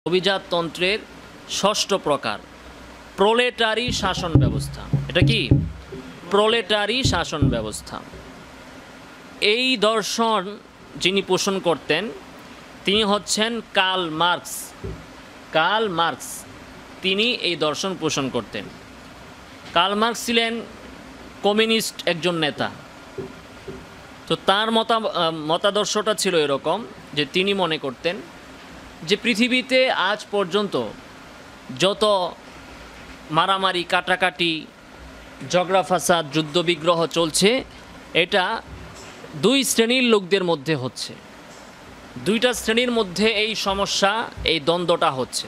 অভিজাততন্ত্রের ষষ্ঠ প্রকার প্রোলেটারি শাসন ব্যবস্থা। এটা কি প্রোলেটারি শাসন ব্যবস্থা? এই দর্শন যিনি পোষণ করতেন তিনি হচ্ছেন কার্ল মার্কস। কার্ল মার্কস তিনি এই দর্শন পোষণ করতেন। কার্ল মার্কস ছিলেন কমিউনিস্ট একজন নেতা। তো তার মতাদর্শটা ছিল এরকম যে তিনি মনে করতেন যে পৃথিবীতে আজ পর্যন্ত যত মারামারি, কাটাকাটি, ঝগড়া ফাসাদ, যুদ্ধবিগ্রহ চলছে, এটা দুই শ্রেণীর লোকদের মধ্যে হচ্ছে। দুইটা শ্রেণীর মধ্যে এই সমস্যা, এই দ্বন্দ্বটা হচ্ছে।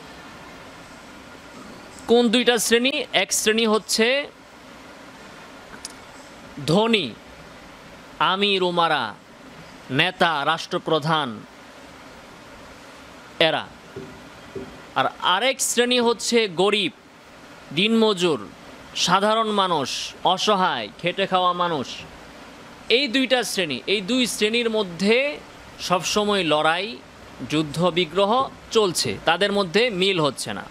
কোন দুইটা শ্রেণী? এক শ্রেণী হচ্ছে ধনী, আমির উমারা, নেতা, রাষ্ট্রপ্রধান এরা। আর আরেক শ্রেণী হচ্ছে গরিব, দিনমজুর, সাধারণ মানুষ, অসহায়, খেটে খাওয়া মানুষ। এই দুইটা শ্রেণী, এই দুই শ্রেণীর মধ্যে সবসময় লড়াই, যুদ্ধ বিগ্রহ চলছে, তাদের মধ্যে মিল হচ্ছে না।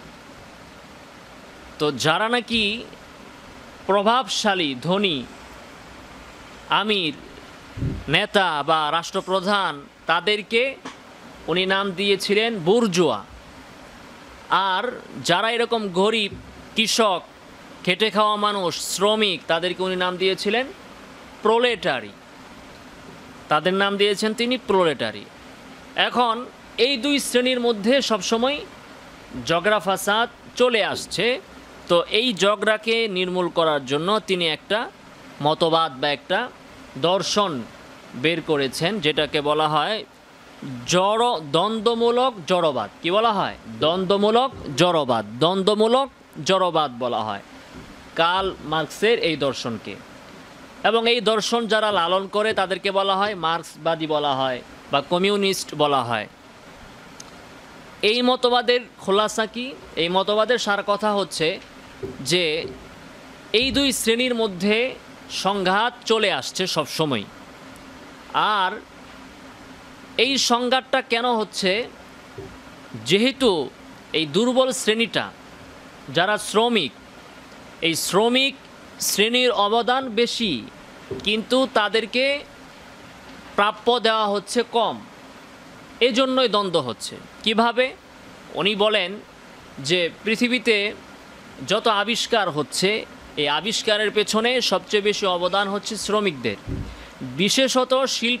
তো যারা নাকি প্রভাবশালী, ধনী, আমির, নেতা বা রাষ্ট্রপ্রধান, তাদেরকে উনি নাম দিয়েছিলেন বুর্জোয়া। আর যারা এরকম গরিব, কৃষক, খেটে খাওয়া মানুষ, শ্রমিক, তাদেরকে উনি নাম দিয়েছিলেন প্রোলেটারি। তাদের নাম দিয়েছেন তিনি প্রোলেটারি। এখন এই দুই শ্রেণীর মধ্যে সবসময় ঝগড়া ফাসাদ চলে আসছে। তো এই ঝগড়াকে নির্মূল করার জন্য তিনি একটা মতবাদ বা একটা দর্শন বের করেছেন, যেটাকে বলা হয় দ্বন্দ্বমূলক জড়বাদ। কি বলা হয়? দ্বন্দ্বমূলক জড়বাদ। দ্বন্দ্বমূলক জড়বাদ বলা হয় কার্ল মার্কসের এই দর্শনকে। এবং এই দর্শন যারা লালন করে তাদেরকে বলা হয় মার্ক্সবাদী বলা হয় বা কমিউনিস্ট বলা হয়। এই মতবাদের খোলাসা কি? এই মতবাদের সার কথা হচ্ছে যে এই দুই শ্রেণীর মধ্যে সংঘাত চলে আসছে সবসময়। আর এই সংঘাতটা কেন হচ্ছে? যেহেতু এই দুর্বল শ্রেণীটা, যারা শ্রমিক, এই শ্রমিক শ্রেণীর অবদান বেশি, কিন্তু তাদেরকে প্রাপ্য দেওয়া হচ্ছে কম। এজন্যই দ্বন্দ্ব হচ্ছে। কিভাবে? উনি বলেন যে পৃথিবীতে যত আবিষ্কার হচ্ছে, এই আবিষ্কারের পেছনে সবচেয়ে বেশি অবদান হচ্ছে শ্রমিকদের। বিশেষত শিল্প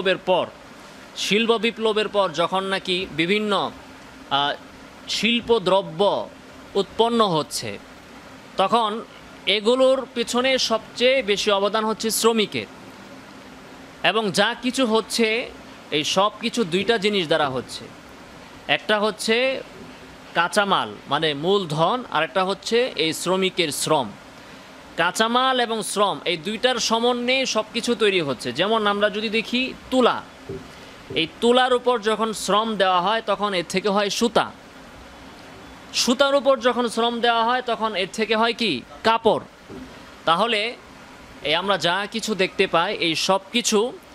বিপ্লবের পর যখন নাকি বিভিন্ন শিল্পদ্রব্য উৎপন্ন হচ্ছে, তখন এগুলোর পেছনে সবচেয়ে বেশি অবদান হচ্ছে শ্রমিকের। এবং যা কিছু হচ্ছে, এই সব কিছু দুইটা জিনিস দ্বারা হচ্ছে। একটা হচ্ছে কাঁচামাল মানে মূলধন, আর একটা হচ্ছে এই শ্রমিকের শ্রম। কাঁচামাল এবং শ্রম, এই দুইটার সমন্বয়ে সব কিছু তৈরি হচ্ছে। যেমন আমরা যদি দেখি তুলা, এই তুলার উপর যখন শ্রম দেওয়া হয় তখন এর থেকে হয় সুতা। সুতার উপর যখন শ্রম দেওয়া হয় তখন এর থেকে হয় কি? কাপড়। তাহলে এই আমরা যা কিছু দেখতে পাই, এই সব কিছু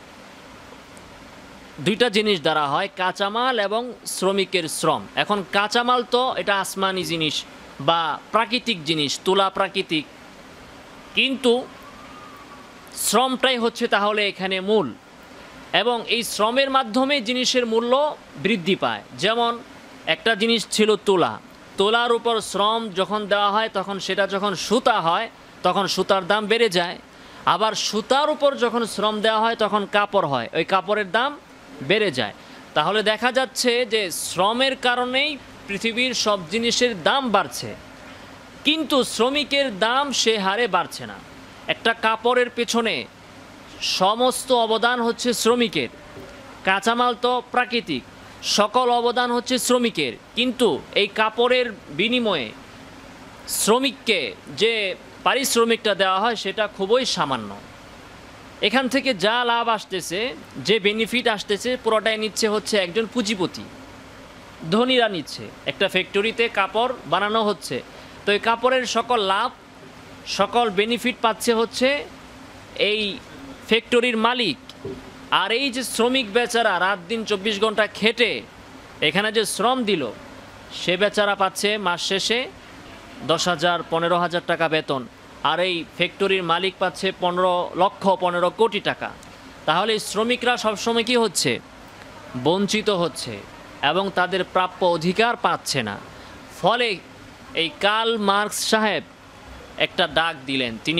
দুইটা জিনিস দ্বারা হয়, কাঁচামাল এবং শ্রমিকের শ্রম। এখন কাঁচামাল তো এটা আসমানি জিনিস বা প্রাকৃতিক জিনিস, তুলা প্রাকৃতিক, কিন্তু শ্রমটাই হচ্ছে তাহলে এখানে মূল। এবং এই শ্রমের মাধ্যমে জিনিসের মূল্য বৃদ্ধি পায়। যেমন একটা জিনিস ছিল তুলা, তুলার উপর শ্রম যখন দেওয়া হয় তখন সেটা যখন সুতা হয় তখন সুতার দাম বেড়ে যায়। আবার সুতার উপর যখন শ্রম দেওয়া হয় তখন কাপড় হয়, ওই কাপড়ের দাম বেড়ে যায়। তাহলে দেখা যাচ্ছে যে শ্রমের কারণেই পৃথিবীর সব জিনিসের দাম বাড়ছে, কিন্তু শ্রমিকের দাম সে হারে বাড়ছে না। একটা কাপড়ের পেছনে সমস্ত অবদান হচ্ছে শ্রমিকের। কাঁচামাল তো প্রাকৃতিক, সকল অবদান হচ্ছে শ্রমিকের, কিন্তু এই কাপড়ের বিনিময়ে শ্রমিককে যে পারিশ্রমিকটা দেওয়া হয় সেটা খুবই সামান্য। এখান থেকে যা লাভ আসতেছে, যে বেনিফিট আসতেছে, পুরোটাই নিচ্ছে হচ্ছে একজন পুঁজিপতি, ধনীরা নিচ্ছে। একটা ফ্যাক্টরিতে কাপড় বানানো হচ্ছে, তো এই কাপড়ের সকল লাভ, সকল বেনিফিট পাচ্ছে হচ্ছে এই ফ্যাক্টরির মালিক। আর এই যে শ্রমিক বেচারা রাত দিন 24 ঘন্টা খেটে এখানে যে শ্রম দিল সে বেচারা পাচ্ছে মাস শেষে 10,000 15,000 টাকা বেতন, আর এই ফ্যাক্টরির মালিক পাচ্ছে 15 কোটি টাকা। তাহলে শ্রমিকরা সবসময় কি হচ্ছে? বঞ্চিত হচ্ছে এবং তাদের প্রাপ্য অধিকার পাচ্ছে না। ফলে এই কার্ল মার্কস সাহেব একটা ডাক দিলেন। তিনি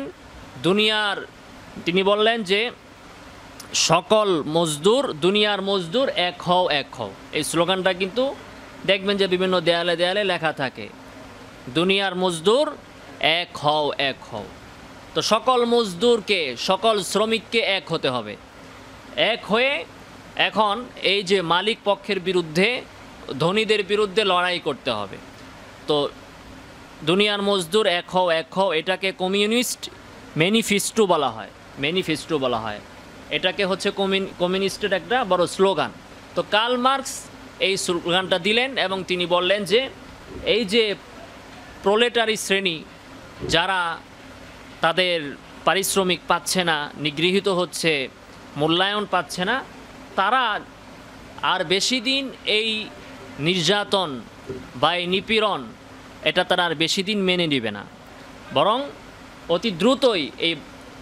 বললেন যে সকল মজদুর, দুনিয়ার মজদুর এক হও, এক হও। এই স্লোগানটা কিন্তু দেখবেন যে বিভিন্ন দেয়ালে দেয়ালে লেখা থাকে, দুনিয়ার মজদুর এক হও, এক হও। তো সকল মজদুরকে, সকল শ্রমিককে এক হতে হবে। এক হয়ে এখন এই যে মালিক পক্ষের বিরুদ্ধে, ধনীদের বিরুদ্ধে লড়াই করতে হবে। তো দুনিয়ার মজদুর এক হও, এক হও, এটাকে কমিউনিস্ট ম্যানিফেস্টো বলা হয়। এটাকে হচ্ছে কমিউনিস্টের একটা বড় স্লোগান। তো কার্ল মার্কস এই স্লোগানটা দিলেন এবং তিনি বললেন যে এই যে প্রোলেটারি শ্রেণী, যারা তাদের পারিশ্রমিক পাচ্ছে না, নিগৃহীত হচ্ছে, মূল্যায়ন পাচ্ছে না, তারা আর বেশি দিন এই নির্যাতন বা এই নিপীড়ন, এটা তারা আর বেশি দিন মেনে নেবে না, বরং অতি দ্রুতই এই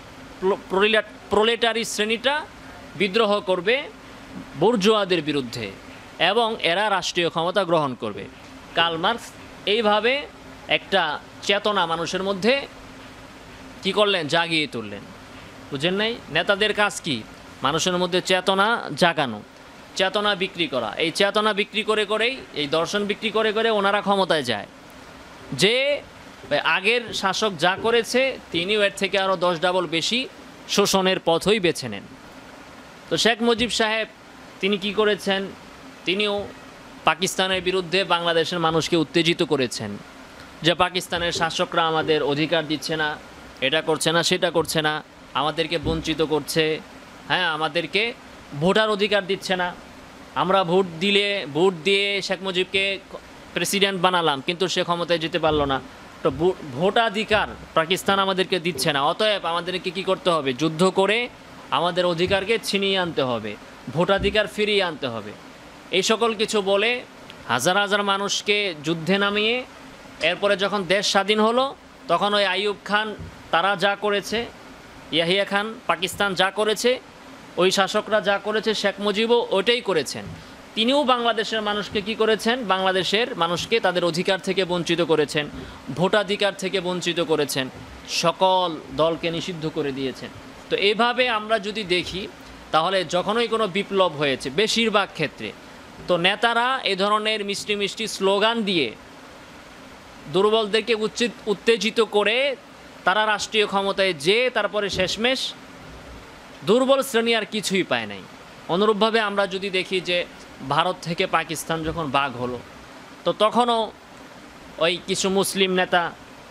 প্রোলেটারি শ্রেণীটা বিদ্রোহ করবে বুর্জোয়াদের বিরুদ্ধে এবং এরা রাষ্ট্রীয় ক্ষমতা গ্রহণ করবে। কার্ল মার্কস এইভাবে একটা চেতনা মানুষের মধ্যে কি করলেন? জাগিয়ে তুললেন। বুঝেন নাই? নেতাদের কাজ কি? মানুষের মধ্যে চেতনা জাগানো, চেতনা বিক্রি করা। এই চেতনা বিক্রি করে করেই, এই দর্শন বিক্রি করে করে ওনারা ক্ষমতায় যায়। যে আগের শাসক যা করেছে তিনিও এর থেকে আরও 10 ডাবল বেশি শোষণের পথই বেছে নেন। তো শেখ মুজিব সাহেব তিনি কি করেছেন? তিনিও পাকিস্তানের বিরুদ্ধে বাংলাদেশের মানুষকে উত্তেজিত করেছেন যে পাকিস্তানের শাসকরা আমাদের অধিকার দিচ্ছে না, এটা করছে না, সেটা করছে না, আমাদেরকে বঞ্চিত করছে, হ্যাঁ, আমাদেরকে ভোটার অধিকার দিচ্ছে না। আমরা ভোট দিয়ে শেখ মুজিবকে প্রেসিডেন্ট বানালাম, কিন্তু সে ক্ষমতায় যেতে পারলো না। তো ভোটাধিকার পাকিস্তান আমাদেরকে দিচ্ছে না, অতএব আমাদেরকে কি করতে হবে? যুদ্ধ করে আমাদের অধিকারকে ছিনিয়ে আনতে হবে, ভোটাধিকার ফিরিয়ে আনতে হবে। এই সকল কিছু বলে হাজার হাজার মানুষকে যুদ্ধে নামিয়ে এরপরে যখন দেশ স্বাধীন হলো, তখন ওই আইয়ুব খান তারা যা করেছে, ইয়াহিয়া খান পাকিস্তান যা করেছে, ওই শাসকরা যা করেছে শেখ মুজিবও ওইটাই করেছেন। তিনিও বাংলাদেশের মানুষকে কি করেছেন? বাংলাদেশের মানুষকে তাদের অধিকার থেকে বঞ্চিত করেছেন, ভোটাধিকার থেকে বঞ্চিত করেছেন, সকল দলকে নিষিদ্ধ করে দিয়েছেন। তো এইভাবে আমরা যদি দেখি তাহলে যখনই কোনো বিপ্লব হয়েছে বেশিরভাগ ক্ষেত্রে, তো নেতারা এ ধরনের মিষ্টি মিষ্টি স্লোগান দিয়ে দুর্বলদেরকে উত্তেজিত করে তারা রাষ্ট্রীয় ক্ষমতায় যেয়ে তারপরে শেষমেশ দুর্বল শ্রেণী আর কিছুই পায় নাই। অনুরূপভাবে আমরা যদি দেখি যে ভারত থেকে পাকিস্তান যখন ভাগ হলো, তো তখনও ওই কিছু মুসলিম নেতা,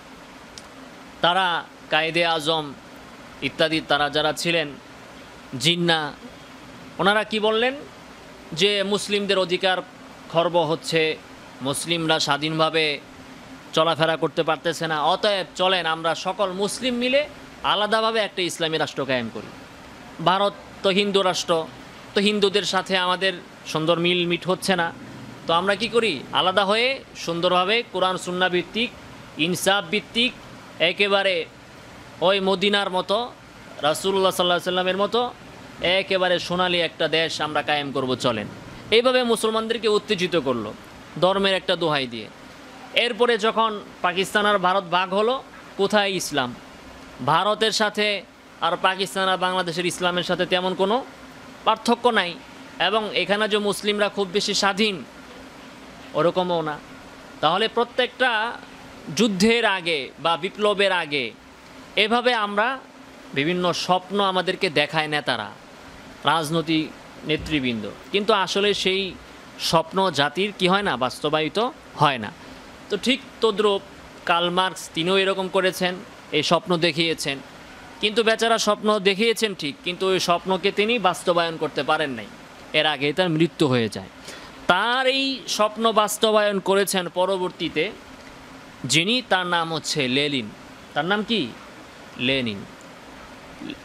তারা কায়েদে আজম ইত্যাদি তারা যারা ছিলেন, জিন্না, ওনারা কি বললেন? যে মুসলিমদের অধিকার খর্ব হচ্ছে, মুসলিমরা স্বাধীনভাবে চলাফেরা করতে পারতেছে না, অতএব চলেন আমরা সকল মুসলিম মিলে আলাদাভাবে একটা ইসলামী রাষ্ট্র কায়েম করি। ভারত তো হিন্দু রাষ্ট্র, তো হিন্দুদের সাথে আমাদের সুন্দর মিলমিট হচ্ছে না, তো আমরা কি করি? আলাদা হয়ে সুন্দরভাবে কোরআন সুন্নাহ ভিত্তিক, ইনসাফ ভিত্তিক, একেবারে ওই মদিনার মতো, রাসূলুল্লাহ সাল্লাল্লাহু আলাইহি সাল্লামের মতো একেবারে সোনালী একটা দেশ আমরা কায়েম করব, চলেন। এইভাবে মুসলমানদেরকে উত্তেজিত করলো ধর্মের একটা দোহাই দিয়ে। এরপরে যখন পাকিস্তান আর ভারত ভাগ হলো, কোথায় ইসলাম? ভারতের সাথে আর পাকিস্তান আর বাংলাদেশের ইসলামের সাথে তেমন কোনো পার্থক্য নাই, এবং এখানে যে মুসলিমরা খুব বেশি স্বাধীন ওরকমও না। তাহলে প্রত্যেকটা যুদ্ধের আগে বা বিপ্লবের আগে এভাবে আমরা বিভিন্ন স্বপ্ন আমাদেরকে দেখায় নেতারা, রাজনৈতিক নেতৃবৃন্দ, কিন্তু আসলে সেই স্বপ্ন জাতির কি হয় না? বাস্তবায়িত হয় না। তো ঠিক তদ্রূপ কার্ল মার্কস তিনিও এরকম করেছেন, এই স্বপ্ন দেখিয়েছেন, কিন্তু বেচারা স্বপ্ন দেখিয়েছেন ঠিক, কিন্তু ওই স্বপ্নকে তিনি বাস্তবায়ন করতে পারেন নাই, এর আগে তার মৃত্যু হয়ে যায়। তার এই স্বপ্ন বাস্তবায়ন করেছেন পরবর্তীতে যিনি, তার নাম হচ্ছে লেনিন। তার নাম কি? লেনিন।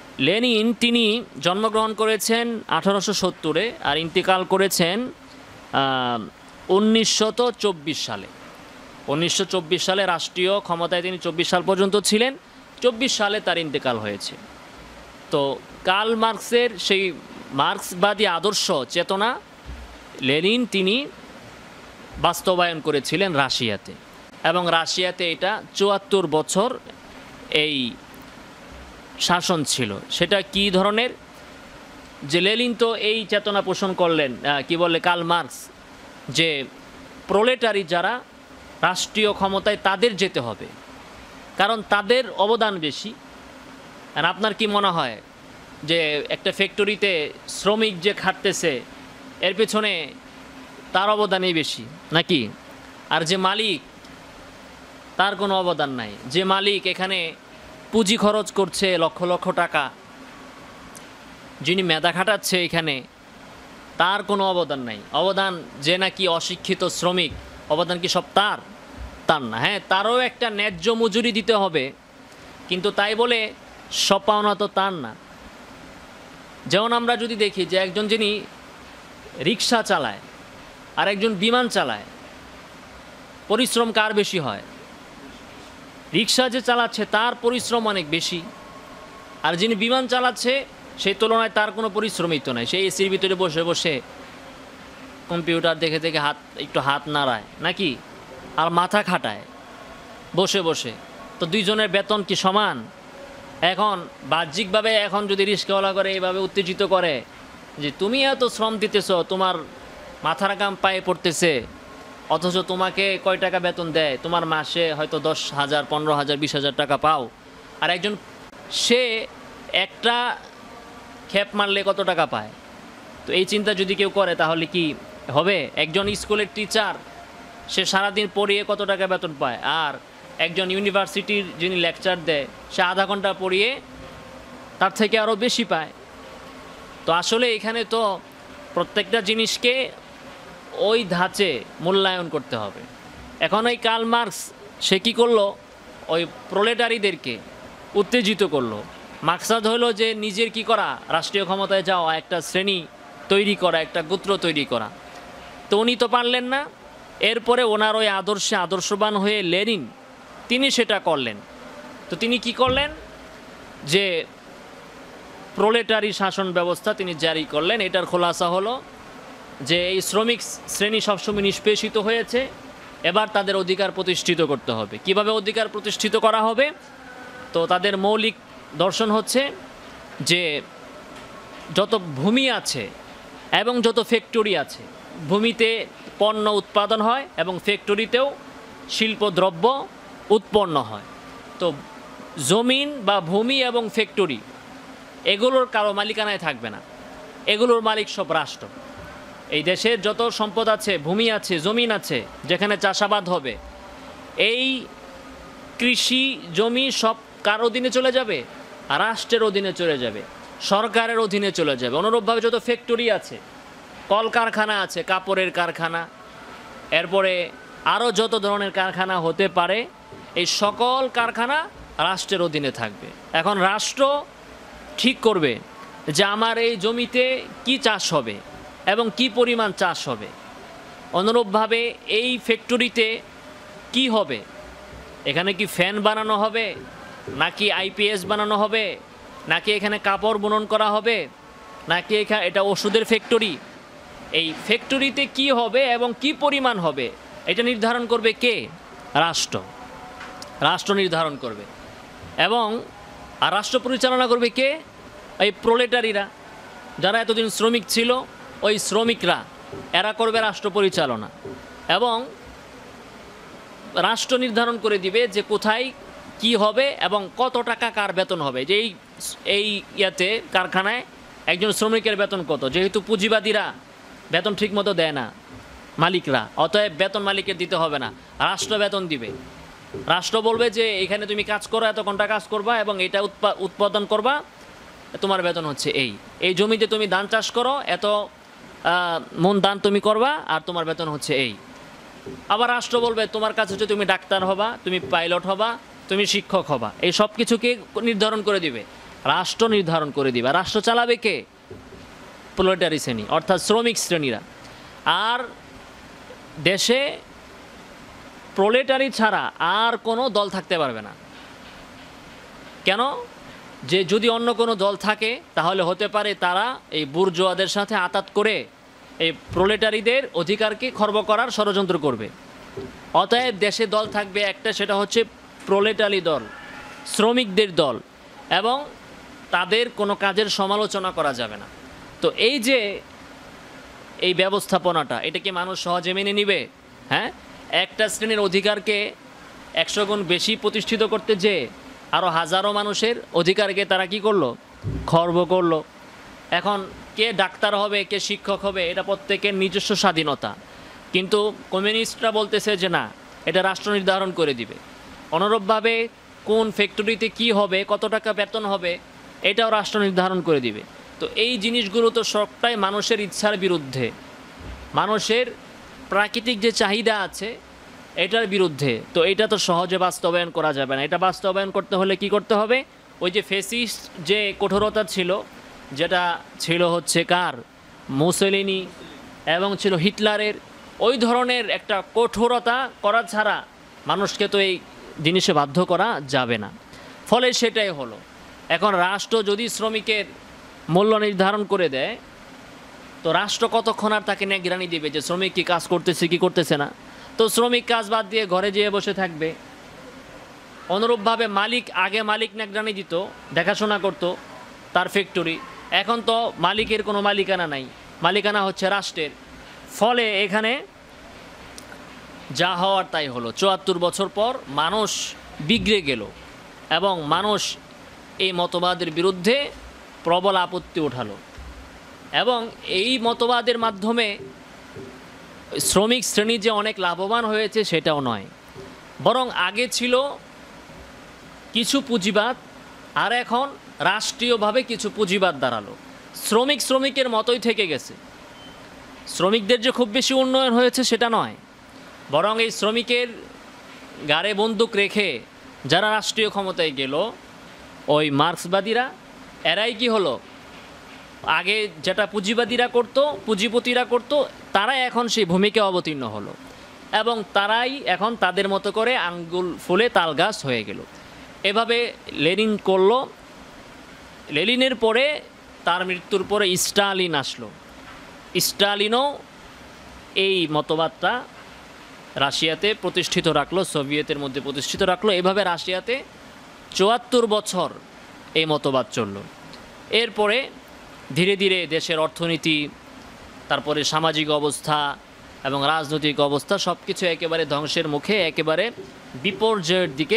লেনিন তিনি জন্মগ্রহণ করেছেন 1870-এ আর ইন্তেকাল করেছেন 1924 সালে 1924 সালে রাষ্ট্রীয় ক্ষমতায় তিনি 24 সাল পর্যন্ত ছিলেন। 24 সালে তার ইন্তেকাল হয়েছে। তো কার্ল মার্কসের সেই মার্ক্সবাদী আদর্শ চেতনা লেনিন তিনি বাস্তবায়ন করেছিলেন রাশিয়াতে, এবং রাশিয়াতে এটা 74 বছর এই শাসন ছিল। সেটা কি ধরনের, যে লেনিন তো এই চেতনা পোষণ করলেন, কি বলে কার্ল মার্কস, যে প্রোলেটারি যারা রাষ্ট্রীয় ক্ষমতায় তাদের যেতে হবে, কারণ তাদের অবদান বেশি। আর আপনার কি মনে হয় যে একটা ফ্যাক্টরিতে শ্রমিক যে খাটতেছে এর পেছনে তার অবদানই বেশি নাকি? আর যে মালিক তার কোনো অবদান নাই। যে মালিক এখানে পুঁজি খরচ করছে লক্ষ লক্ষ টাকা, যিনি মেধা খাটাচ্ছে এখানে, তার কোনো অবদান নাই। অবদান যে নাকি অশিক্ষিত শ্রমিক, অবদান কি সব তার? তার না। হ্যাঁ, তারও একটা ন্যায্য মজুরি দিতে হবে, কিন্তু তাই বলে সব পাওনা তো তার না। যেমন আমরা যদি দেখি যে একজন যিনি রিক্সা চালায় আর একজন বিমান চালায়, পরিশ্রম কার বেশি হয়? রিক্সা যে চালাচ্ছে তার পরিশ্রম অনেক বেশি, আর যিনি বিমান চালাচ্ছে সেই তুলনায় তার কোনো পরিশ্রমই তো নাই। সেই এসির ভিতরে বসে বসে কম্পিউটার দেখে দেখে একটু হাত নাড়ায় নাকি, আর মাথা খাটায় বসে বসে। তো দুইজনের বেতন কি সমান? এখন বাহ্যিকভাবে এখন যদি রিস্কাওয়ালা করে এইভাবে উত্তেজিত করে যে তুমি এত শ্রম দিতেছ, তোমার মাথার ঘাম পায়ে পড়তেছে, অথচ তোমাকে কয় টাকা বেতন দেয়? তোমার মাসে হয়তো 10,000, 15,000, 20,000 টাকা পাও। আর একজন সে একটা খেপ মারলে কত টাকা পায়? তো এই চিন্তা যদি কেউ করে তাহলে কি হবে? একজন স্কুলের টিচার সে সারাদিন পড়িয়ে কত টাকা বেতন পায়, আর একজন ইউনিভার্সিটির যিনি লেকচার দেয় সে আধা ঘন্টা পড়িয়ে তার থেকে আরও বেশি পায়। তো আসলে এখানে তো প্রত্যেকটা জিনিসকে ওই ধাঁচে মূল্যায়ন করতে হবে। এখন এই কার্ল মার্কস সে কী করলো? ওই প্রোলেটারিদেরকে উত্তেজিত করলো। মাকসাদ হলো যে নিজের কি করা, রাষ্ট্রীয় ক্ষমতায় যাওয়া, একটা শ্রেণী তৈরি করা, একটা গোত্র তৈরি করা। তো উনি তো পারলেন না। এরপরে ওনার ওই আদর্শে আদর্শবান হয়ে লেনিন তিনি সেটা করলেন। তো তিনি কি করলেন? যে প্রোলেটারি শাসন ব্যবস্থা তিনি জারি করলেন। এটার খোলাসা হলো যে এই শ্রমিক শ্রেণী সবসময় নিষ্পেষিত হয়েছে, এবার তাদের অধিকার প্রতিষ্ঠিত করতে হবে। কিভাবে অধিকার প্রতিষ্ঠিত করা হবে? তো তাদের মৌলিক দর্শন হচ্ছে যে যত ভূমি আছে এবং যত ফ্যাক্টরি আছে, ভূমিতে পণ্য উৎপাদন হয় এবং ফ্যাক্টরিতেও শিল্পদ্রব্য উৎপন্ন হয়। তো জমিন বা ভূমি এবং ফ্যাক্টরি এগুলোর কারো মালিকানায় থাকবে না, এগুলোর মালিক সব রাষ্ট্র। এই দেশের যত সম্পদ আছে, ভূমি আছে, জমিন আছে, যেখানে চাষাবাদ হবে, এই কৃষি জমি সব কার অধীনে চলে যাবে? রাষ্ট্রের অধীনে চলে যাবে, সরকারের অধীনে চলে যাবে। অনুরূপভাবে যত ফ্যাক্টরি আছে, কলকারখানা আছে, কাপড়ের কারখানা, এরপরে আরও যত ধরনের কারখানা হতে পারে, এই সকল কারখানা রাষ্ট্রের অধীনে থাকবে। এখন রাষ্ট্র ঠিক করবে যে আমার এই জমিতে কি চাষ হবে এবং কি পরিমাণ চাষ হবে। অনুরূপভাবে এই ফ্যাক্টরিতে কি হবে, এখানে কি ফ্যান বানানো হবে, নাকি আইপিএস বানানো হবে, নাকি এখানে কাপড় বুনন করা হবে, নাকি এটা ওষুধের ফ্যাক্টরি। এই ফ্যাক্টরিতে কি হবে এবং কি পরিমাণ হবে এটা নির্ধারণ করবে কে? রাষ্ট্র। রাষ্ট্র নির্ধারণ করবে। এবং আর রাষ্ট্র পরিচালনা করবে কে? এই প্রোলেটারিরা, যারা এতদিন শ্রমিক ছিল, ওই শ্রমিকরা, এরা করবে রাষ্ট্র পরিচালনা। এবং রাষ্ট্র নির্ধারণ করে দিবে যে কোথায় কি হবে এবং কত টাকা কার বেতন হবে। যে এই ইয়াতে কারখানায় একজন শ্রমিকের বেতন কত, যেহেতু পুঁজিবাদীরা বেতন ঠিকমতো দেয় না মালিকরা, অতএব বেতন মালিকের দিতে হবে না, রাষ্ট্র বেতন দিবে। রাষ্ট্র বলবে যে এখানে তুমি কাজ করো, এত ঘন্টা কাজ করবা এবং এটা উৎপাদন করবা, তোমার বেতন হচ্ছে এই জমিতে তুমি ধান চাষ করো, এত মন ধান তুমি করবা, আর তোমার বেতন হচ্ছে এই। আবার রাষ্ট্র বলবে তোমার কাছে হচ্ছে তুমি ডাক্তার হবা, তুমি পাইলট হবা, তুমি শিক্ষক হবা। এই সব কিছুকে নির্ধারণ করে দিবে রাষ্ট্র, নির্ধারণ করে দিবে। রাষ্ট্র চালাবে কে? প্রোলেটারি শ্রেণী, অর্থাৎ শ্রমিক শ্রেণীরা। আর দেশে প্রোলেটারি ছাড়া আর কোনো দল থাকতে পারবে না। কেন? যে যদি অন্য কোনো দল থাকে তাহলে হতে পারে তারা এই বুর্জোয়াদের সাথে আঁতাত করে এই প্রোলেটারিদের অধিকারকে খর্ব করার ষড়যন্ত্র করবে। অতএব দেশে দল থাকবে একটা, সেটা হচ্ছে প্রোলেটারি দল, শ্রমিকদের দল, এবং তাদের কোনো কাজের সমালোচনা করা যাবে না। তো এই যে এই ব্যবস্থাপনাটা, এটা কি মানুষ সহজে মেনে নিবে? হ্যাঁ, একটা শ্রেণীর অধিকারকে 100 গুণ বেশি প্রতিষ্ঠিত করতে যে আরও হাজারো মানুষের অধিকারকে তারা কি করলো? খর্ব করলো। এখন কে ডাক্তার হবে, কে শিক্ষক হবে, এটা প্রত্যেকের নিজস্ব স্বাধীনতা, কিন্তু কমিউনিস্টরা বলতেছে যে না, এটা রাষ্ট্র নির্ধারণ করে দিবে। অনুরূপভাবে কোন ফ্যাক্টরিতে কি হবে, কত টাকা বেতন হবে, এটাও রাষ্ট্র নির্ধারণ করে দিবে। তো এই জিনিসগুলো তো সবটাই মানুষের ইচ্ছার বিরুদ্ধে, মানুষের প্রাকৃতিক যে চাহিদা আছে এটার বিরুদ্ধে। তো এটা তো সহজে বাস্তবায়ন করা যাবে না। এটা বাস্তবায়ন করতে হলে কি করতে হবে? ওই যে ফেসিস্ট যে কঠোরতা ছিল, যেটা ছিল হচ্ছে কার? মুসোলিনি এবং ছিল হিটলারের, ওই ধরনের একটা কঠোরতা করা ছাড়া মানুষকে তো এই জিনিসে বাধ্য করা যাবে না। ফলে সেটাই হলো। এখন রাষ্ট্র যদি শ্রমিকের মূল্য নির্ধারণ করে দেয়, তো রাষ্ট্র কতক্ষণ আর তাকে নিগরানি দিবে যে শ্রমিক কি কাজ করতেছে কি করতেছে না? তো শ্রমিক কাজ বাদ দিয়ে ঘরে যেয়ে বসে থাকবে। অনুরূপভাবে আগে মালিক নিগরানি দিত, দেখাশোনা করতো তার ফ্যাক্টরি। এখন তো মালিকের কোনো মালিকানা নাই, মালিকানা হচ্ছে রাষ্ট্রের। ফলে এখানে যা হওয়ার তাই হলো। ৭৪ বছর পর মানুষ বিগড়ে গেল এবং মানুষ এই মতবাদের বিরুদ্ধে প্রবল আপত্তি ওঠালো, এবং এই মতবাদের মাধ্যমে শ্রমিক শ্রেণী যে অনেক লাভবান হয়েছে সেটাও নয়, বরং আগে ছিল কিছু পুঁজিবাদ, আর এখন রাষ্ট্রীয়ভাবে কিছু পুঁজিবাদ দাঁড়ালো। শ্রমিকের মতোই থেকে গেছে। শ্রমিকদের যে খুব বেশি উন্নয়ন হয়েছে সেটা নয়, বরং এই শ্রমিকের গাড়ে বন্দুক রেখে যারা রাষ্ট্রীয় ক্ষমতায় গেল, ওই মার্ক্সবাদীরা, এরাই কি হলো? আগে যেটা পুঁজিবাদীরা করতো, পুঁজিপতিরা করতো, তারাই এখন সেই ভূমিকা অবতীর্ণ হলো, এবং তারাই এখন তাদের মতো করে আঙ্গুল ফুলে তাল গাছ হয়ে গেল। এভাবে লেনিন করলো। লেনিনের পরে, তার মৃত্যুর পরে স্টালিন আসলো। স্টালিনও এই মতবাদটা রাশিয়াতে প্রতিষ্ঠিত রাখলো, সোভিয়েতের মধ্যে প্রতিষ্ঠিত রাখলো। এভাবে রাশিয়াতে ৭৪ বছর এই মতবাদ চলল। এরপরে ধীরে ধীরে দেশের অর্থনীতি, তারপরে সামাজিক অবস্থা এবং রাজনৈতিক অবস্থা সব কিছু একেবারে ধ্বংসের মুখে, একেবারে বিপর্যয়ের দিকে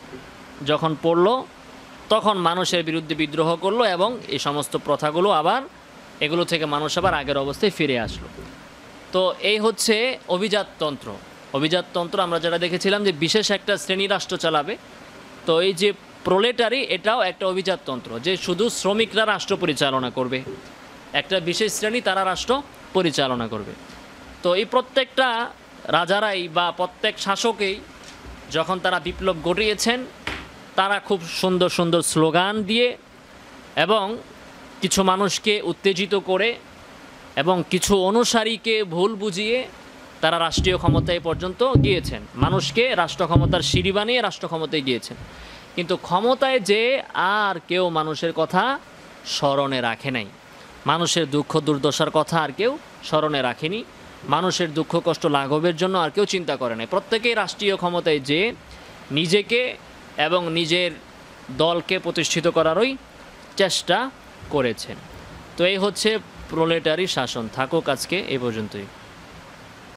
যখন পড়ল, তখন মানুষের বিরুদ্ধে বিদ্রোহ করলো, এবং এই সমস্ত প্রথাগুলো আবার, এগুলো থেকে মানুষ আবার আগের অবস্থায় ফিরে আসলো। তো এই হচ্ছে অভিজাততন্ত্র। অভিজাততন্ত্র আমরা যারা দেখেছিলাম যে বিশেষ একটা শ্রেণী রাষ্ট্র চালাবে, তো এই যে প্রোলেটারি, এটাও একটা অভিজাততন্ত্র, যে শুধু শ্রমিকরা রাষ্ট্র পরিচালনা করবে, একটা বিশেষ শ্রেণী তারা রাষ্ট্র পরিচালনা করবে। তো এই প্রত্যেকটা রাজারাই বা প্রত্যেক শাসকেই যখন তারা বিপ্লব ঘটিয়েছেন, তারা খুব সুন্দর সুন্দর স্লোগান দিয়ে এবং কিছু মানুষকে উত্তেজিত করে এবং কিছু অনুসারীকে ভুল বুঝিয়ে তারা রাষ্ট্রীয় ক্ষমতায় পর্যন্ত গিয়েছেন, মানুষকে রাষ্ট্র ক্ষমতার সিঁড়ি বানিয়ে রাষ্ট্র ক্ষমতায় গিয়েছেন। কিন্তু ক্ষমতায় যে আর কেউ মানুষের কথা স্মরণে রাখে নাই, মানুষের দুঃখ দুর্দশার কথা আর কেউ স্মরণে রাখেনি, মানুষের দুঃখ কষ্ট লাঘবের জন্য আর কেউ চিন্তা করে নাই। প্রত্যেকেই রাষ্ট্রীয় ক্ষমতায় যে নিজেকে এবং নিজের দলকে প্রতিষ্ঠিত করারই চেষ্টা করেছেন। তো এই হচ্ছে প্রোলেটারি শাসন। থাকুক আজকে এই পর্যন্তই।